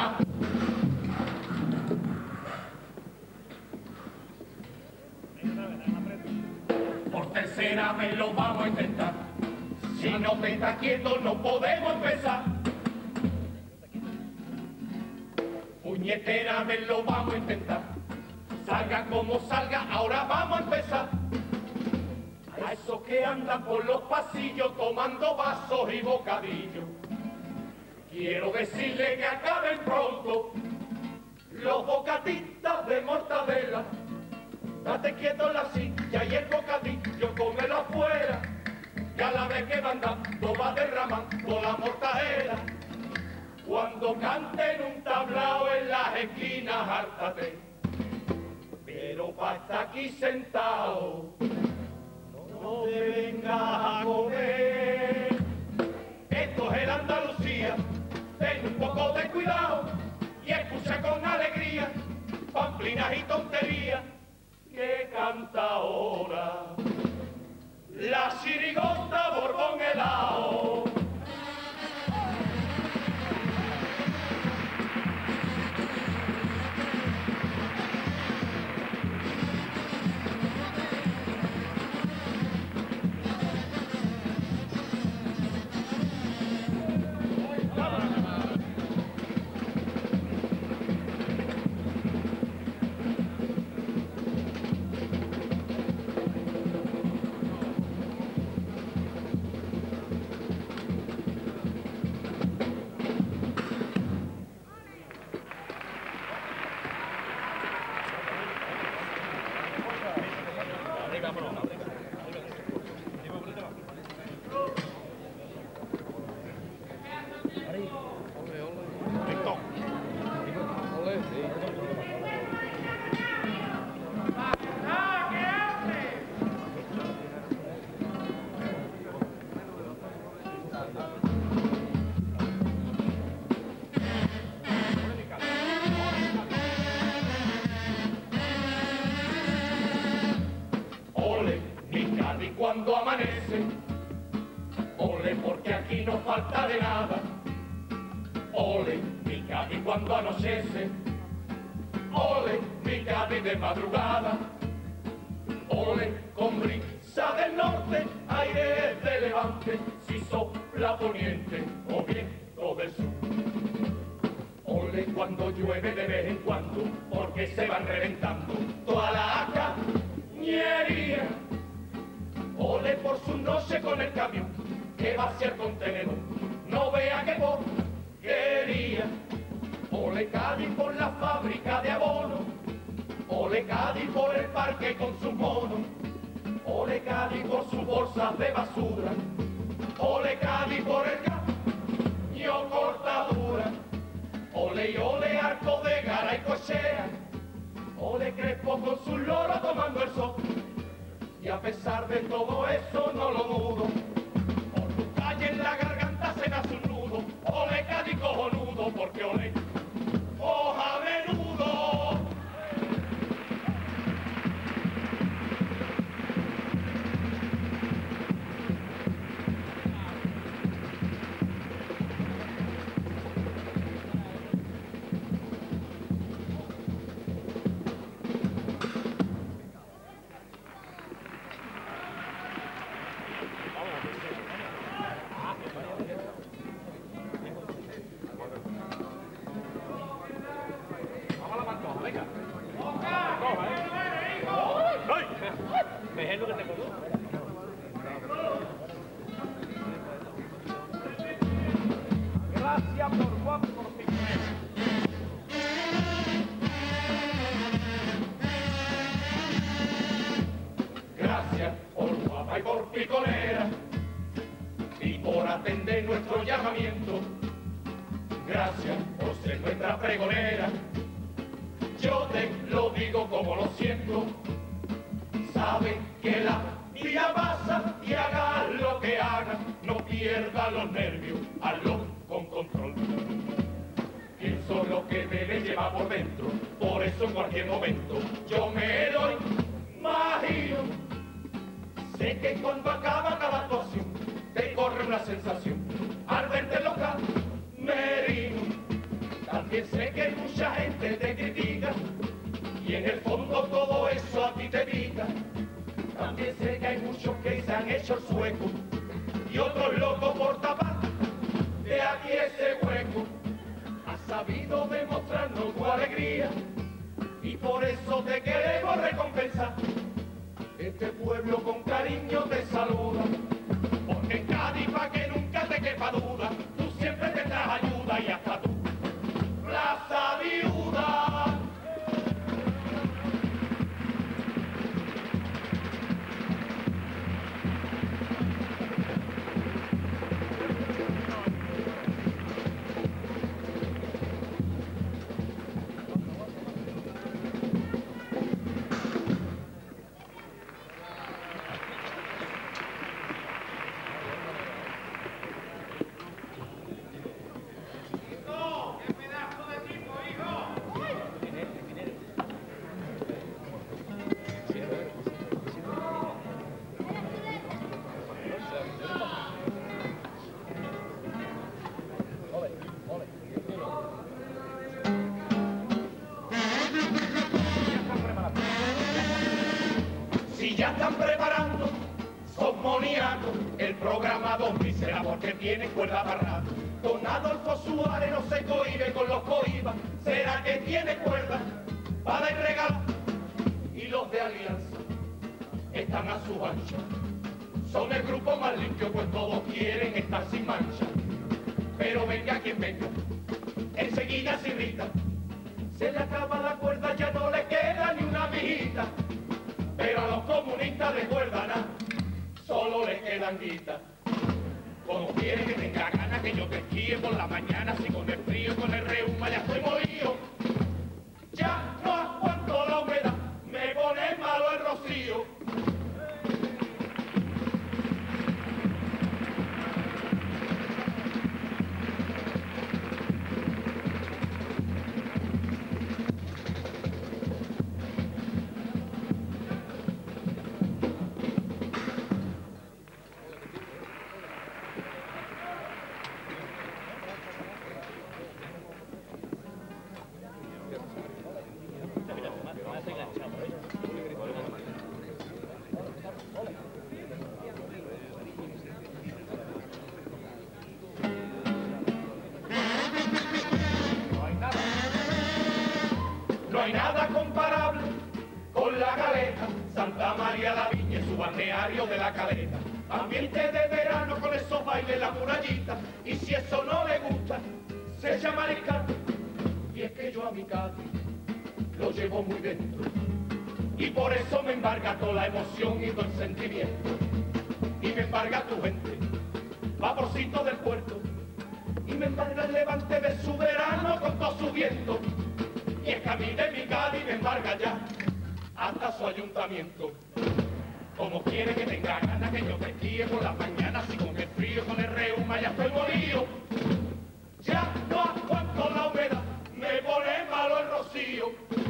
nada. Por tercera vez lo vamos a intentar. Si no te estás quieto no podemos empezar. Puñetera vez lo vamos a intentar. Salga como salga, ahora vamos a empezar. A esos que andan por los pasillos tomando vasos y bocadillos, quiero decirle que acaben pronto los bocadistas de mortadela. Date quieto en la silla y el bocadillo cómelo afuera, que a la vez que van dando va derramando la mortadela. Cuando canten un tablao en las esquinas, hártate, pero pa' estar aquí sentado no te vengas a comer. Esto es el Andalucía, ten un poco de cuidado y escucha con alegría pamplinas y tonterías que canta ahora la chirigota Borbón helado. Cuando amanece, ole porque aquí no falta de nada. Ole mi Cádiz cuando anochece, ole mi Cádiz de madrugada. Ole con brisa del norte, aire de levante, si sopla poniente o viento del sur. Ole cuando llueve de vez en cuando, porque se van reventando toda la cañería. Ole por su noche con el camión que va hacia el contenedor, no vea que porquería. Ole Cádiz por la fábrica de abono, ole Cádiz por el parque con sus monos, ole Cádiz por sus bolsas de basura, ole Cádiz por el caño cortadura, ole y ole Arco de Gara y Cochea, ole Crespo con su loro tomando el sol. Y a pesar de todo eso no lo dudo, por tu calle en la garganta se me hace un nudo. Ole Cádiz cojonudo, porque ole hoja menudo. Gracias por guapo por ti. Gracias por guapa y por piconera y por atender nuestro llamamiento. Gracias por ser nuestra pregonera. Yo te lo digo como lo siento. Sabe que la vida pasa y haga lo que haga, no pierda los nervios, hazlo con control. Pienso lo que debe llevar por dentro, por eso en cualquier momento yo me doy más giro. Sé que cuando acaba cada actuación te corre una sensación al verte loca, merino. Tal También sé que mucha gente te critica y en el fondo todo eso a ti te pica. También sé que hay muchos que se han hecho el sueco y otros locos por tapar de aquí ese hueco. Has sabido demostrarnos tu alegría y por eso te queremos recompensar. Este pueblo con cariño te saluda, porque en Cádiz, pa' que nunca te quepa duda, tú siempre tendrás ayuda y hasta tú, Plaza Viuda. Ya están preparando, son moníacos, el programa 2000 será porque tiene cuerda amarrada. Don Adolfo Suárez no se cohibe con los cohibas, será que tiene cuerda para dar regalar. Y los de Alianza están a su ancha, son el grupo más limpio, pues todos quieren estar sin mancha. Pero venga quien venga, enseguida se irrita, se le acaba la cuerda, ya no le queda ni una mijita. Pero a los comunistas de cuerda nada, solo le quedan guitas. Como quiere que tenga ganas que yo te esquíe por la mañana, si con el frío, con el reuma ya estoy molido. Ya no aguanto la humedad, me pone malo el rocío. No hay nada comparable con la Caleta, Santa María la Viña, su balneario de la Caleta. Ambiente de verano con esos bailes, la murallita, y si eso no le gusta, se echa a mariscar. Y es que yo a mi Cádiz lo llevo muy dentro, y por eso me embarga toda la emoción y todo el sentimiento. Y me embarga tu gente, vaporcito del puerto, y me embarga el levante de su verano con todo su viento. Y es que a mí de mi Cádiz me embarga ya hasta su ayuntamiento. Como quiere que tenga ganas que yo te esquíe por las mañanas, y con el frío, con el reuma ya estoy molido. Ya no aguanto la humedad, me pone malo el rocío.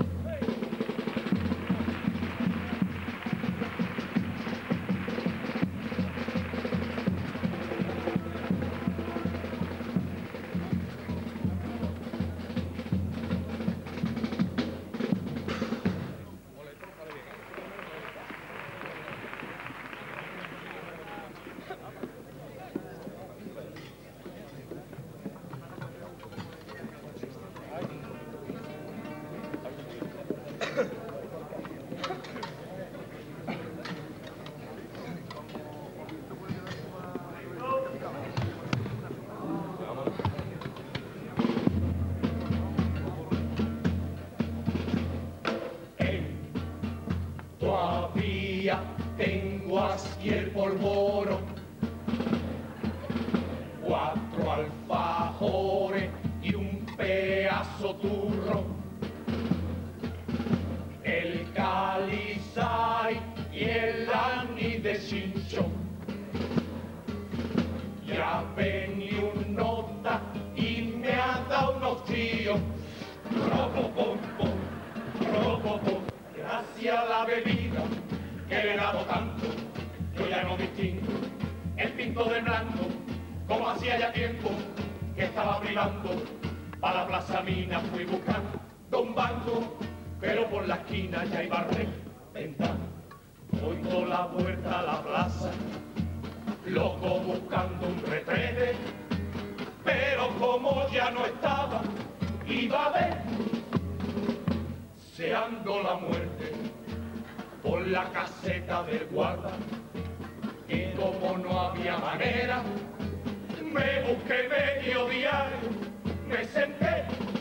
Todavía tengo aquí el polvoro, 4 alfajores y un pedazo turro, el calizay y el ani de chinchón. Ya venido un nota y me ha dado unos tíos, robopom, robopom. Gracias a la bebida que le he dado tanto, yo ya no distingo el tinto del blanco, como hacía ya tiempo que estaba privando A la plaza Mina fui buscando un banco, pero por la esquina ya iba reventando. Doy toda la vuelta a la plaza, loco buscando un retrete, pero como ya no estaba, iba a ver, seando la muerte, por la caseta del guarda, y como no había manera, me busqué medio diario, me senté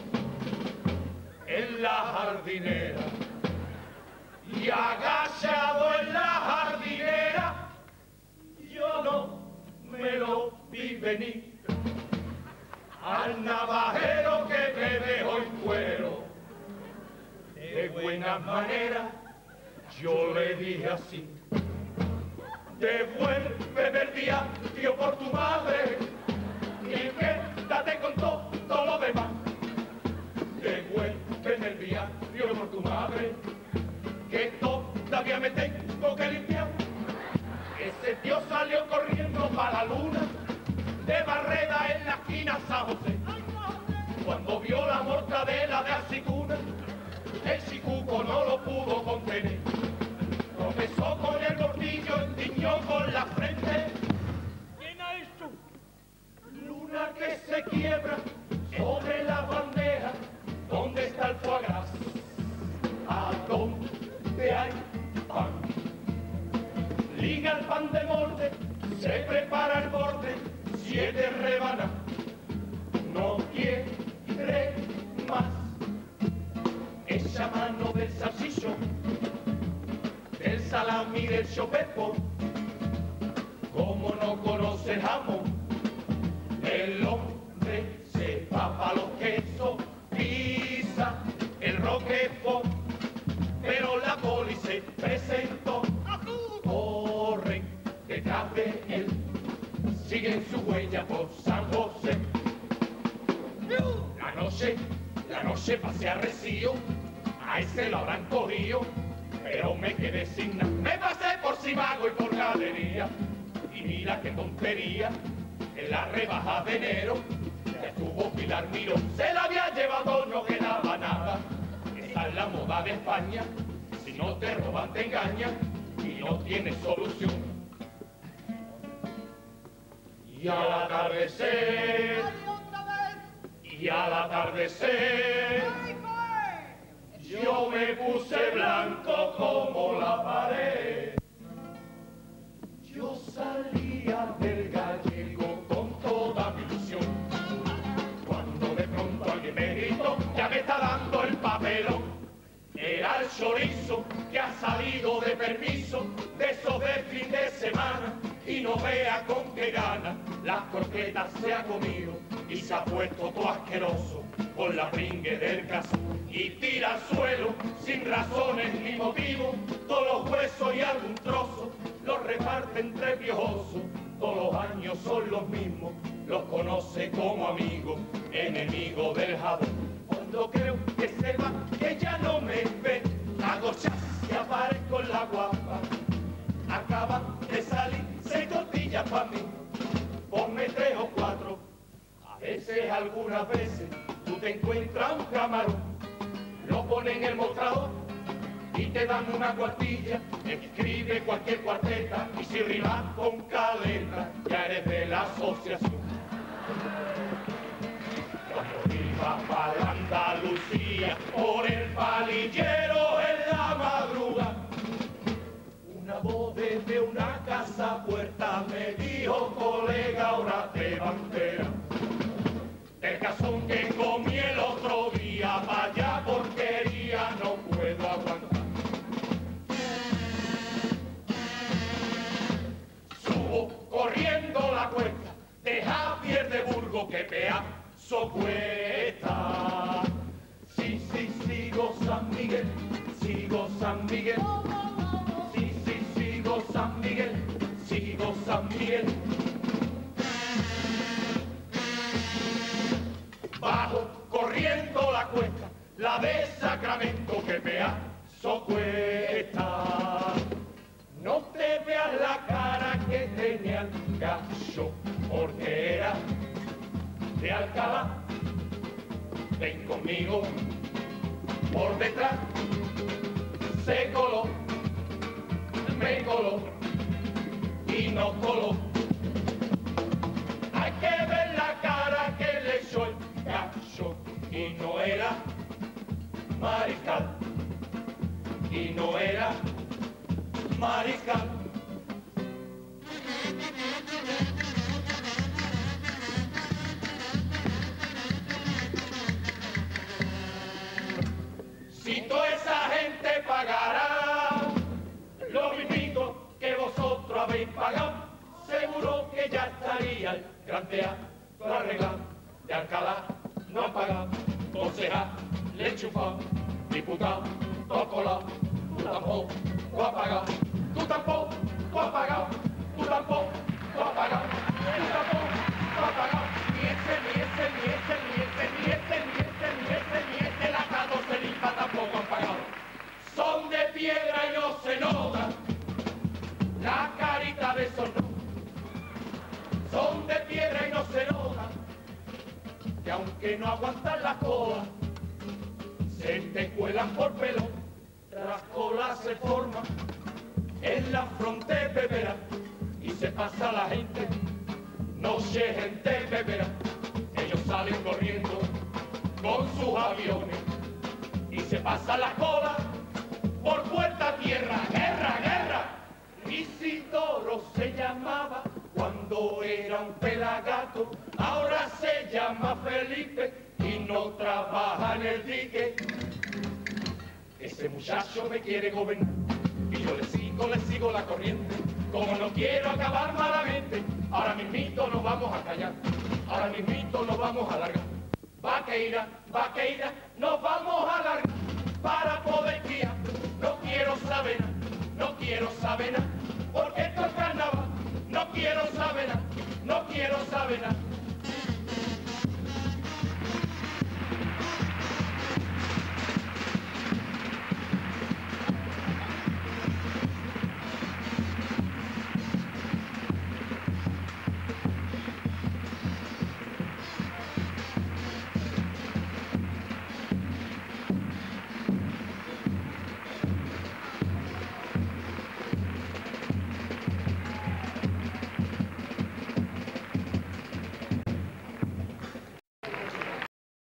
en la jardinera, y agachado en la jardinera, yo no me lo vi venir. Al navajero que me dejó en cuero, de buena manera, yo le dije así: devuélveme el diario por tu madre y quédate con todo lo demás. Devuélveme el diario por tu madre, que todavía me tengo que limpiar. Ese tío salió corriendo para la luna, de Barreda en la esquina San José. Cuando vio la mortadela de aceituna, el chicuco no lo pudo contener. Tropezó con el bordillo, endiñó con la frente. ¿Quién ha hecho? Luna que se quiebra sobre la bandeja. ¿Dónde está el foie gras? ¿A dónde hay pan? Liga el pan de molde, se prepara el borde, 7 rebanadas, no quiere más. Echa mano del salchichón, del salami, del chopepo. Como no conoce el jamón, el hombre se va pa' los quesos, pisa el roquefort, pero la poli se presentó. Corren detrás de él, siguen su huella por San José. La noche pasé a Recío, a ese lo habrán cogido, pero me quedé sin nada. Me pasé por Cimago y por Galería, y mira qué tontería, en la rebaja de enero, ya estuvo Pilar Miró, se la había llevado, no quedaba nada. Esa es la moda de España, si no te roban te engañan, y no tienes solución. Y al atardecer, y al atardecer, yo me puse blanco como la pared. Yo salía del Gallego con toda mi ilusión, cuando de pronto alguien me gritó: ya me está dando el papelón. Era el chorizo que ha salido de permiso, de esos de fin de semana, y no vea con qué gana. Las croquetas se ha comido y se ha puesto todo asqueroso con la pringue del caso, y tira al suelo sin razones ni motivos todos los huesos y algún trozo, los reparte entre piojosos. Todos los años son los mismos, los conoce como amigos, enemigo del jabón. Cuando creo que se va, que ya no me ve, hago chas y aparezco en la guapa. Acaba de salir 6 tortillas para mí, ponme 3 o 4. A veces, algunas veces, tú te encuentras un camarón, lo ponen en el mostrador y te dan una cuartilla. Escribe cualquier cuarteta y si rimas con caleta, ya eres de la asociación. Cuando iba para la Andalucía, por el palillero en la madrugada, una voz desde una casa puerta me dijo: colega, ahora te bandera. El cazón que comí el otro día, vaya porquería, no puedo aguantar. Subo corriendo la cuesta de Javier de Burgos, que pedazo cuesta. Sí, sí, sigo San Miguel, sigo San Miguel. Sí, sí, sigo San Miguel, sigo San Miguel. Bajo corriendo la cuesta, la de Sacramento, que pedazo cuesta. No te veas la cara que tenía el gallo, porque era de Alcalá. ven conmigo, por detrás, se coló, me coló y no coló. Hay que ver la cara que le echó el cacho y no era mariscal, y no era mariscal. Si toda esa gente pagara lo mismo que vosotros habéis pagado, seguro que ya estaría el Gran Teatro arreglado. De Alcalá no han pagado, concejal le enchufado, diputado todo colado. Tú tampoco has pagado, tú tampoco has pagado, tú tampoco has pagado, tú tampoco has pagado. Ni ese, ni ese, ni ese, ni ese, ni ese, ni ese, ni ese, ni ese, la 14 limpa tampoco han pagado. Son de piedra y no se nota la carita de sonro. Son de piedra y no se nota que aunque no aguantan la cola, se te cuelan por pelo. Las colas se forman en la frontera pepera y se pasa la gente, noche gente pepera. Ellos salen corriendo con sus aviones y se pasa la cola por puerta tierra. Guerra, guerra. Isidoro se llamaba cuando era un pelagato, ahora se llama Felipe y no trabaja en el dique. Ese muchacho me quiere gobernar y yo le sigo la corriente. Como no quiero acabar malamente, ahora mismito nos vamos a callar, ahora mismito nos vamos a largar. Vaqueira, vaqueira, nos vamos a largar para poder guiar. No quiero saber nada, no quiero saber nada, porque esto es carnaval. No quiero saber nada, no quiero saber nada.